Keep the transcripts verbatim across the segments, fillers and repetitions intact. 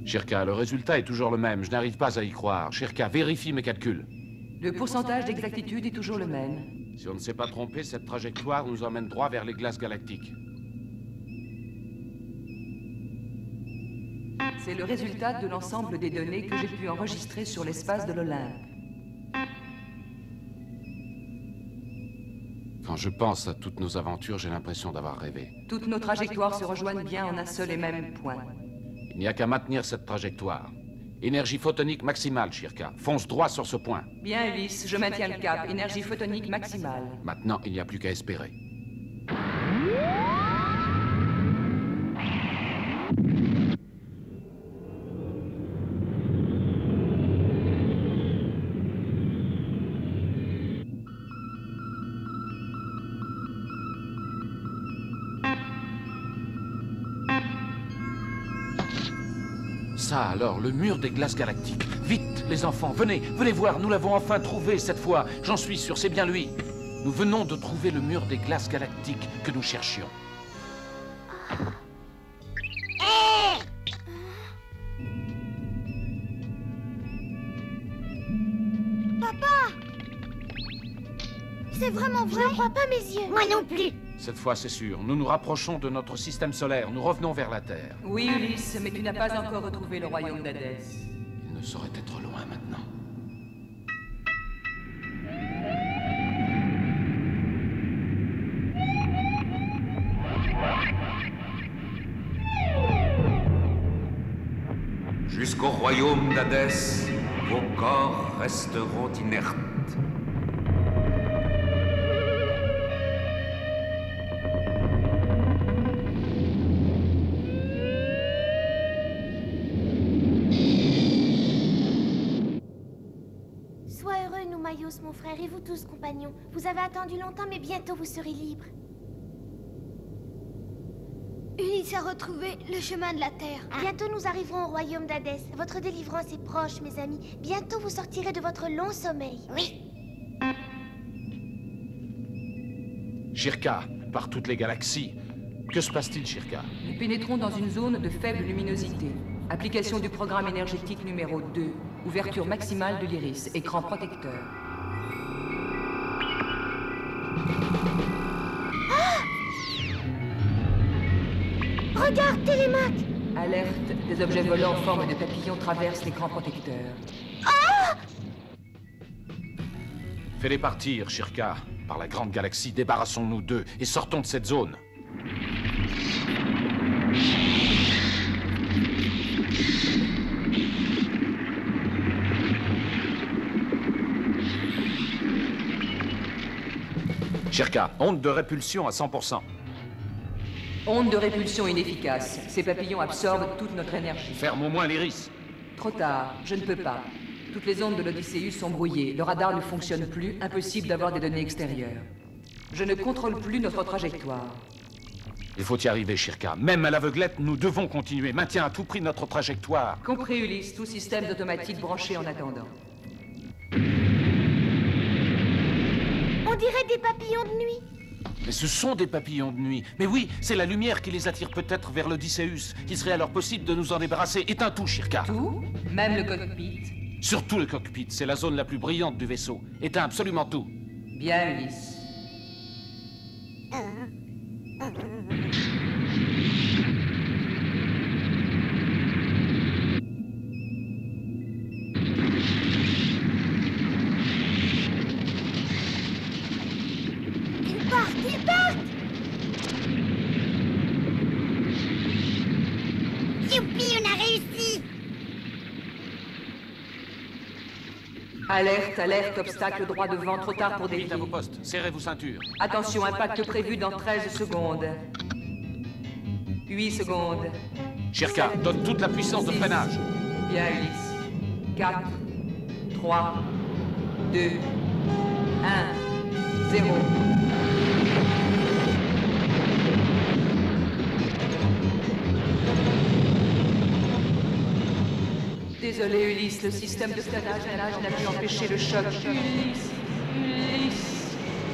Shirka, le résultat est toujours le même. Je n'arrive pas à y croire. Shirka, vérifie mes calculs. Le pourcentage d'exactitude est toujours le même. Si on ne s'est pas trompé, cette trajectoire nous emmène droit vers les glaces galactiques. C'est le résultat de l'ensemble des données que j'ai pu enregistrer sur l'espace de l'Olympe. Quand je pense à toutes nos aventures, j'ai l'impression d'avoir rêvé. Toutes nos trajectoires se rejoignent bien en un seul et même point. Il n'y a qu'à maintenir cette trajectoire. Énergie photonique maximale, Shirka. Fonce droit sur ce point. Bien, Ulysse, je maintiens le cap. Énergie photonique maximale. Maintenant, il n'y a plus qu'à espérer. Ça alors, le mur des glaces galactiques. Vite, les enfants, venez, venez voir, nous l'avons enfin trouvé cette fois. J'en suis sûr, c'est bien lui. Nous venons de trouver le mur des glaces galactiques que nous cherchions. Hey! Papa! C'est vraiment vrai? Je ne crois pas mes yeux. Moi non plus. Cette fois, c'est sûr. Nous nous rapprochons de notre système solaire. Nous revenons vers la Terre. Oui, Ulysse, mais tu n'as pas encore retrouvé le royaume d'Hadès. Il ne saurait être loin maintenant. Jusqu'au royaume d'Hadès, vos corps resteront inertes. Mon frère, et vous tous, compagnons. Vous avez attendu longtemps, mais bientôt vous serez libres. Ulysse a retrouvé le chemin de la Terre. Ah. Bientôt nous arriverons au royaume d'Hadès. Votre délivrance est proche, mes amis. Bientôt vous sortirez de votre long sommeil. Oui. Shirka, par toutes les galaxies. Que se passe-t-il, Shirka? Nous pénétrons dans une zone de faible luminosité. Application du programme énergétique numéro deux. Ouverture maximale de l'iris. Écran protecteur. Ah! Regarde, Télémaque! Alerte, des objets volants en forme de papillon traversent l'écran protecteur. Ah! Fais-les partir, Shirka. Par la grande galaxie, débarrassons-nous d'eux et sortons de cette zone. Shirka, onde de répulsion à cent pour cent. Onde de répulsion inefficace. Ces papillons absorbent toute notre énergie. Ferme au moins l'iris. Trop tard, je ne peux pas. Toutes les ondes de l'Odysseus sont brouillées. Le radar ne fonctionne plus. Impossible d'avoir des données extérieures. Je ne contrôle plus notre trajectoire. Il faut y arriver, Shirka. Même à l'aveuglette, nous devons continuer. Maintiens à tout prix notre trajectoire. Compris, Ulysse. Tout système automatique branché en attendant. On dirait des papillons de nuit. Mais ce sont des papillons de nuit. Mais oui, c'est la lumière qui les attire peut-être vers l'Odysseus. Il serait alors possible de nous en débarrasser. Éteins tout, Shirka. Tout? Même le cockpit? Surtout le cockpit. C'est la zone la plus brillante du vaisseau. Éteins absolument tout. Bien, Ulysse. Youpi, on a réussi! Alerte, alerte, obstacle droit devant, trop tard pour Vite dévier. à vos postes. Serrez vos ceintures. Attention, impact prévu dans treize secondes. huit secondes. Shirka, donne toute la puissance de freinage. Bien, Ulysse. quatre, trois, deux, un, zéro. Désolé, Ulysse, le système de freinage n'a pu empêcher le choc. Ulysse, Ulysse.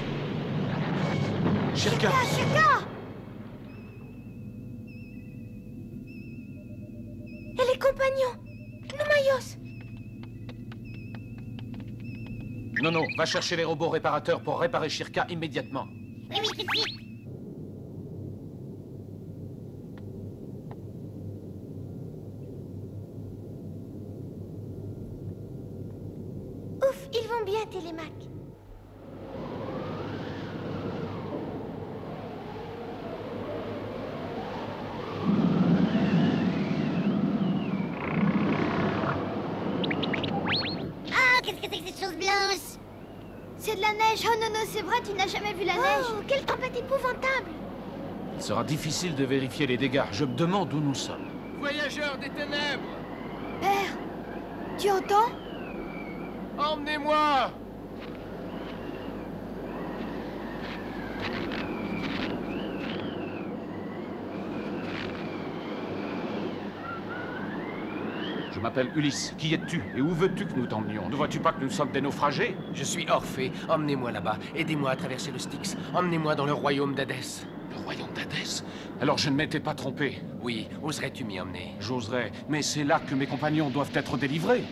Shirka! Shirka! Et les compagnons? Numaïos? Non, non, va chercher les robots réparateurs pour réparer Shirka immédiatement. Oui, oui, tout de suite. Ouf, ils vont bien, Télémac. Ah, qu'est-ce que c'est que cette chose blanche? C'est de la neige. Oh non, non, c'est vrai, tu n'as jamais vu la neige. Oh, quelle tempête épouvantable. Il sera difficile de vérifier les dégâts. Je me demande où nous sommes. Voyageurs des ténèbres, Père, tu entends? emmenez-moi! Je m'appelle Ulysse. Qui es-tu? Et où veux-tu que nous t'emmenions? Ne vois-tu pas que nous sommes des naufragés? Je suis Orphée, emmenez-moi là-bas, aidez-moi à traverser le Styx, emmenez-moi dans le royaume d'Hadès. Le royaume d'Hadès? Alors je ne m'étais pas trompé. Oui, oserais-tu m'y emmener? J'oserais, mais c'est là que mes compagnons doivent être délivrés.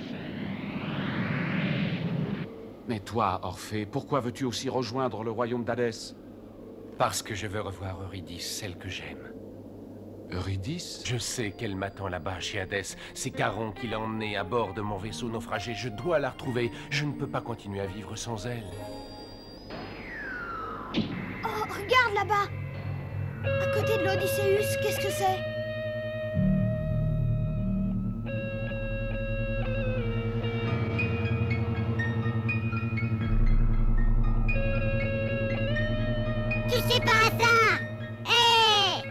Mais toi, Orphée, pourquoi veux-tu aussi rejoindre le royaume d'Hadès? Parce que je veux revoir Eurydice, celle que j'aime. Eurydice? Je sais qu'elle m'attend là-bas, chez Hadès. C'est Charon qui l'a emmenée à bord de mon vaisseau naufragé. Je dois la retrouver. Je ne peux pas continuer à vivre sans elle. Oh, regarde là-bas. À côté de l'Odysseus, qu'est-ce que c'est? Tu sais pas ça? Hé!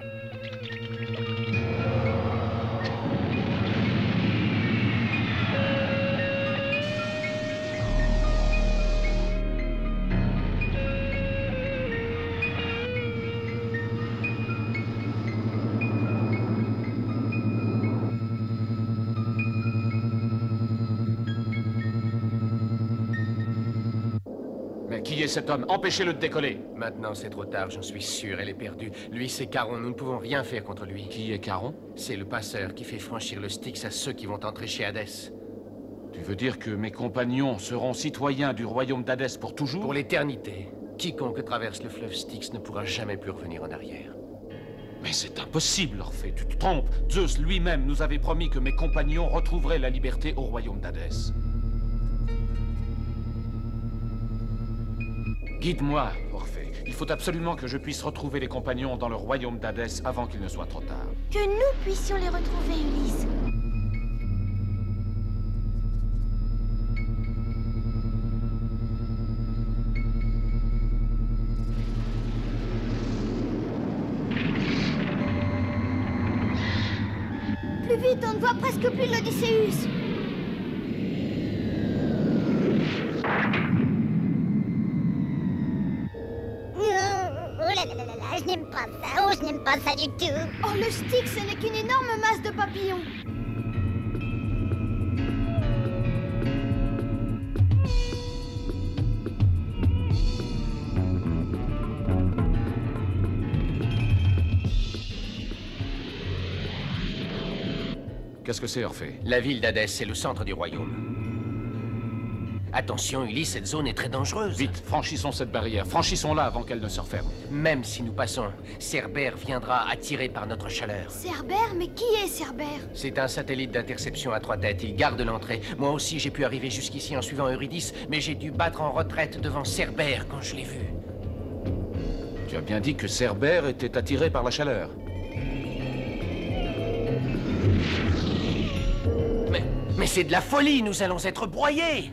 Mais qui est cet homme? Empêchez-le de décoller. Maintenant, c'est trop tard, j'en suis sûr, elle est perdue. Lui, c'est Charon, nous ne pouvons rien faire contre lui. Qui est Charon? C'est le passeur qui fait franchir le Styx à ceux qui vont entrer chez Hadès. Tu veux dire que mes compagnons seront citoyens du royaume d'Hadès pour toujours? Pour l'éternité, quiconque traverse le fleuve Styx ne pourra jamais plus revenir en arrière. Mais c'est impossible, Orphée, tu te trompes. Zeus lui-même nous avait promis que mes compagnons retrouveraient la liberté au royaume d'Hadès. Guide-moi, Orphée. Il faut absolument que je puisse retrouver les compagnons dans le royaume d'Hadès avant qu'il ne soit trop tard. Que nous puissions les retrouver, Ulysse. Plus vite, on ne voit presque plus l'Odysseus. Oh là là là là, je n'aime pas ça, oh je n'aime pas ça du tout. Oh, le Styx, ce n'est qu'une énorme masse de papillons. Qu'est-ce que c'est, Orphée? La ville d'Hadès, c'est le centre du royaume. Attention, Ulysse, cette zone est très dangereuse. Vite, franchissons cette barrière. Franchissons-la avant qu'elle ne se referme. Même si nous passons, Cerbère viendra attiré par notre chaleur. Cerbère? Mais qui est Cerbère? C'est un satellite d'interception à trois têtes. Il garde l'entrée. Moi aussi, j'ai pu arriver jusqu'ici en suivant Eurydice, mais j'ai dû battre en retraite devant Cerbère quand je l'ai vu. Tu as bien dit que Cerbère était attiré par la chaleur. Mais, mais c'est de la folie, nous allons être broyés!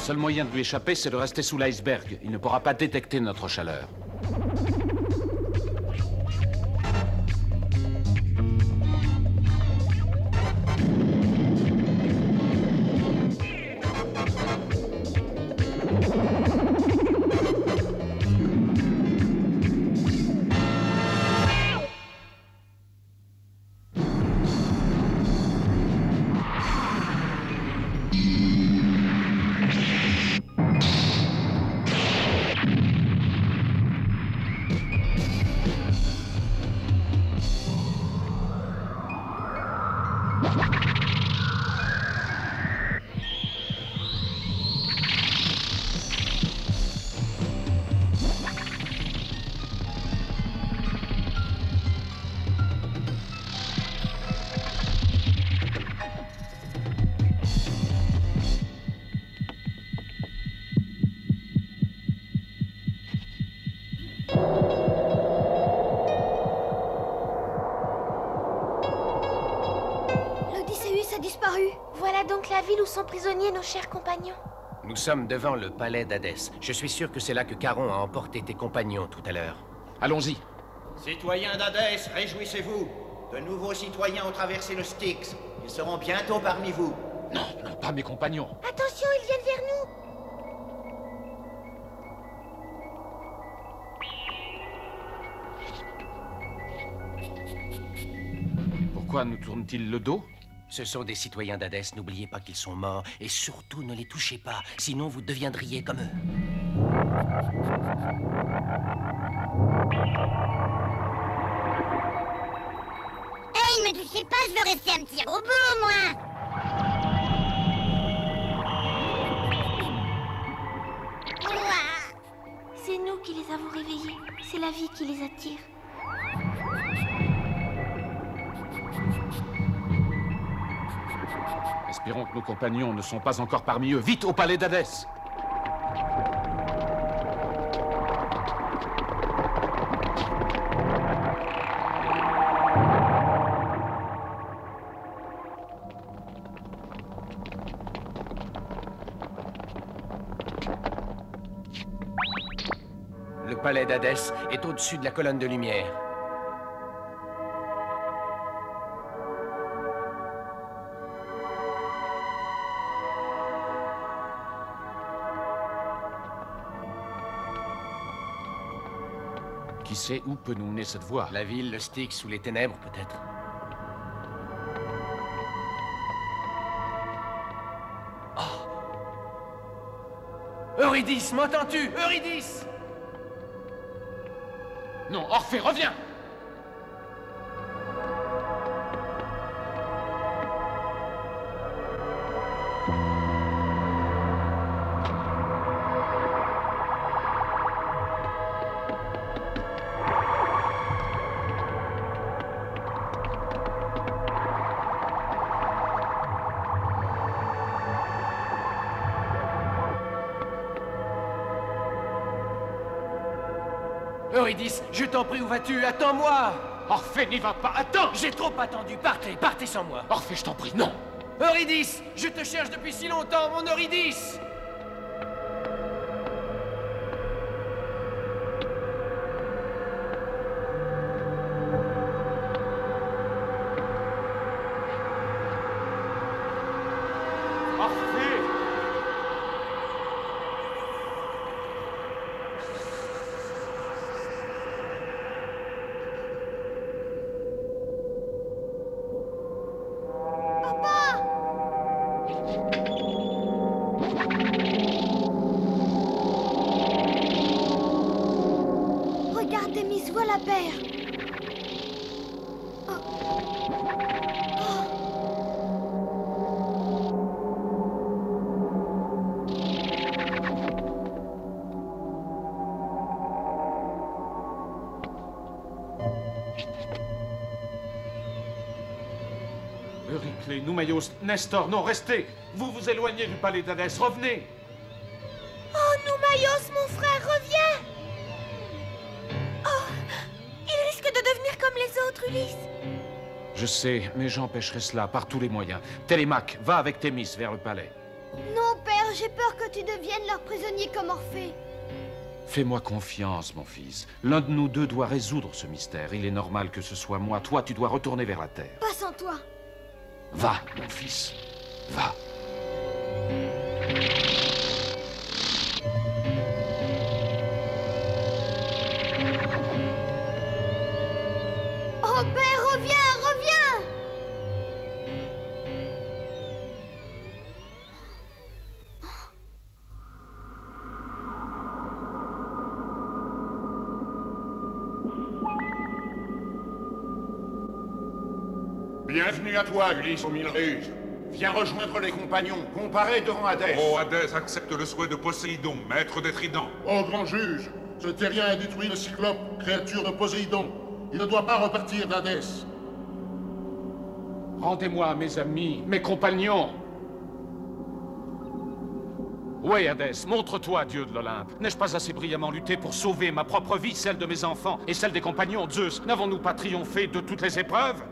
seul moyen de lui échapper, c'est de rester sous l'iceberg. Il ne pourra pas détecter notre chaleur. L'Odysseus a disparu. Voilà donc la ville où sont prisonniers nos chers compagnons. Nous sommes devant le palais d'Hadès. Je suis sûr que c'est là que Charon a emporté tes compagnons tout à l'heure. Allons-y. Citoyens d'Hadès, réjouissez-vous. De nouveaux citoyens ont traversé le Styx. Ils seront bientôt parmi vous. Non, non, pas mes compagnons. Attention, ils viennent vers nous. Pourquoi nous tournent-ils le dos? Ce sont des citoyens d'Hadès, n'oubliez pas qu'ils sont morts. Et surtout, ne les touchez pas, sinon vous deviendriez comme eux. Hey, ne me touchez pas, je veux rester un petit robot, moi. Ouah. C'est nous qui les avons réveillés. C'est la vie qui les attire. Espérons que nos compagnons ne sont pas encore parmi eux. Vite au palais d'Hadès! Le palais d'Hadès est au-dessus de la colonne de lumière. Qui sait où peut nous mener cette voie? La ville, le Styx ou les ténèbres, peut-être. Oh! Eurydice, m'entends-tu? Eurydice! Non, Orphée, reviens! Eurydice, je t'en prie, où vas-tu? Attends-moi! Orphée, n'y va pas! Attends! J'ai trop attendu, partez, partez sans moi! Orphée, je t'en prie, non! Eurydice! Je te cherche depuis si longtemps, mon Eurydice! Orphée! Regarde, Thémis, vois la paire. Oh. Oh. Euryclée, Nouméios, Nestor, non, restez! Vous vous éloignez du palais d'Hadès, revenez! Oh, Nouméios, mon frère, reviens! Oh, il risque de devenir comme les autres, Ulysse. Je sais, mais j'empêcherai cela par tous les moyens. Télémaque, va avec Thémis vers le palais. Non, père, j'ai peur que tu deviennes leur prisonnier comme Orphée. Fais-moi confiance, mon fils. L'un de nous deux doit résoudre ce mystère. Il est normal que ce soit moi. Toi, tu dois retourner vers la Terre. Pas sans toi. Va, mon fils. Va. Oh, père, reviens, reviens! Bienvenue à toi, Ulysse aux mille ruses. Viens rejoindre les compagnons, comparer devant Hadès. Oh, Hadès accepte le souhait de Poséidon, maître des tridents. Oh, grand juge, ce terrien a détruit le Cyclope, créature de Poséidon. Il ne doit pas repartir d'Hadès. Rendez-moi mes amis, mes compagnons. Oui, Hadès, montre-toi, dieu de l'Olympe. N'ai-je pas assez brillamment lutté pour sauver ma propre vie, celle de mes enfants et celle des compagnons de Zeus? N'avons-nous pas triomphé de toutes les épreuves?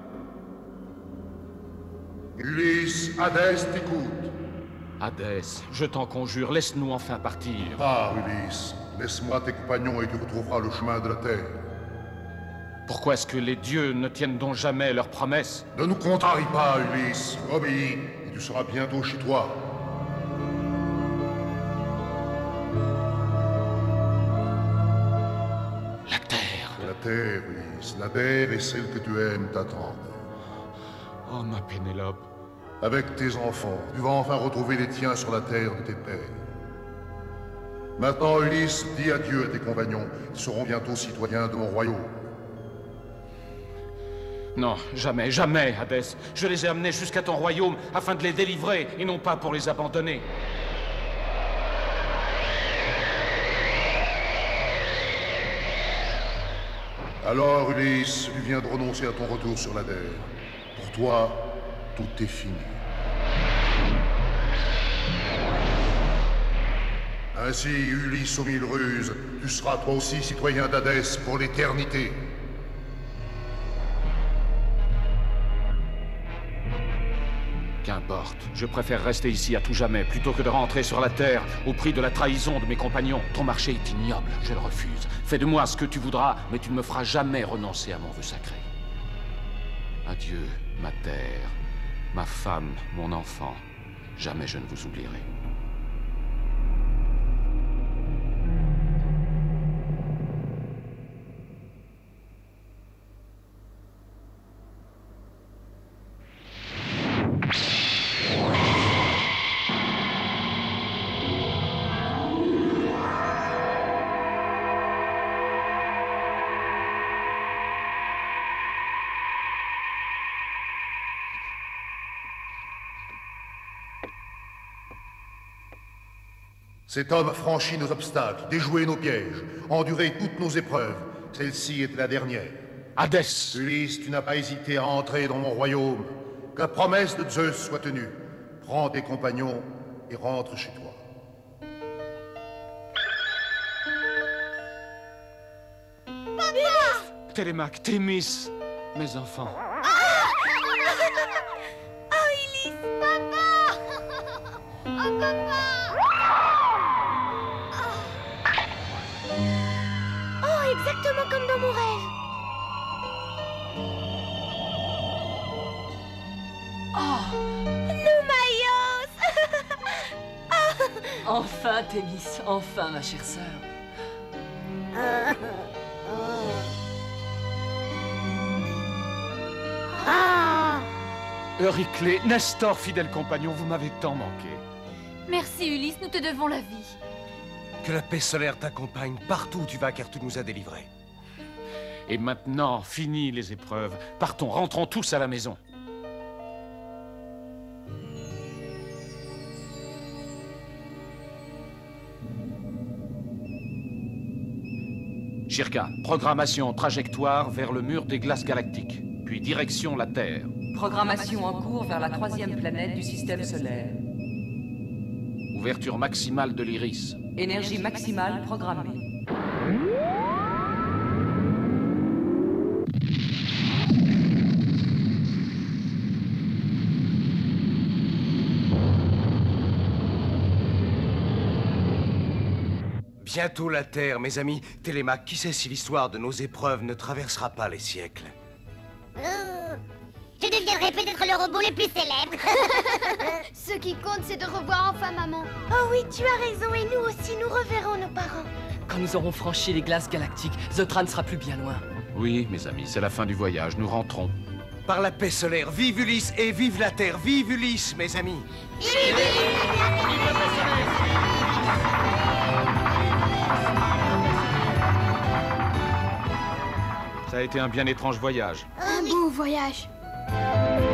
Ulysse, Hadès t'écoute. Hadès, je t'en conjure, laisse-nous enfin partir. Ah, Ulysse, laisse-moi tes compagnons et tu retrouveras le chemin de la Terre. Pourquoi est-ce que les dieux ne tiennent donc jamais leurs promesses? Ne nous contrarie pas, Ulysse. Obéis, et tu seras bientôt chez toi. La Terre. La Terre, Ulysse, la Terre et celle que tu aimes t'attendent. Oh, ma Pénélope. Avec tes enfants, tu vas enfin retrouver les tiens sur la terre de tes pères. Maintenant, Ulysse, dis adieu à tes compagnons. Ils seront bientôt citoyens de mon royaume. Non, jamais, jamais, Hadès. Je les ai amenés jusqu'à ton royaume afin de les délivrer et non pas pour les abandonner. Alors, Ulysse, tu viens de renoncer à ton retour sur la terre. Pour toi, tout est fini. Ainsi, Ulysse aux mille ruses, tu seras toi aussi citoyen d'Hadès pour l'éternité. Qu'importe, je préfère rester ici à tout jamais plutôt que de rentrer sur la terre au prix de la trahison de mes compagnons. Ton marché est ignoble, je le refuse. Fais de moi ce que tu voudras, mais tu ne me feras jamais renoncer à mon vœu sacré. Adieu, ma terre, ma femme, mon enfant. Jamais je ne vous oublierai. Cet homme a franchi nos obstacles, déjoué nos pièges, enduré toutes nos épreuves. Celle-ci était la dernière. Hadès! Ulysse, tu n'as pas hésité à entrer dans mon royaume. Que la promesse de Zeus soit tenue. Prends tes compagnons et rentre chez toi. Papa! Télémaque, Thémis, mes enfants. Oh, Ulysse! Papa! Oh, papa! Oh, exactement comme dans mon rêve. Oh, Noumaïos! enfin, Thémis, enfin, ma chère sœur. Euryclée, Nestor, fidèle compagnon, vous m'avez tant manqué. Merci Ulysse, nous te devons la vie. Que la paix solaire t'accompagne partout où tu vas, car tu nous as délivrés. Et maintenant, fini les épreuves. Partons, rentrons tous à la maison. Shirka, programmation, trajectoire vers le mur des glaces galactiques, puis direction la Terre. Programmation en cours vers la troisième planète du système solaire. Ouverture maximale de l'iris. Énergie maximale programmée. Bientôt la Terre, mes amis. Télémaque, qui sait si l'histoire de nos épreuves ne traversera pas les siècles? Oh, je deviendrai peut-être le robot le plus célèbre. Ce qui compte, c'est de revoir enfin maman. Oh oui, tu as raison, et nous aussi, nous reverrons nos parents. Quand nous aurons franchi les glaces galactiques, Zotran ne sera plus bien loin. Oui, mes amis, c'est la fin du voyage, nous rentrons. Par la paix solaire, vive Ulysse et vive la Terre, vive Ulysse, mes amis. Vive Ulysse! Ça a été un bien étrange voyage. Un beau voyage.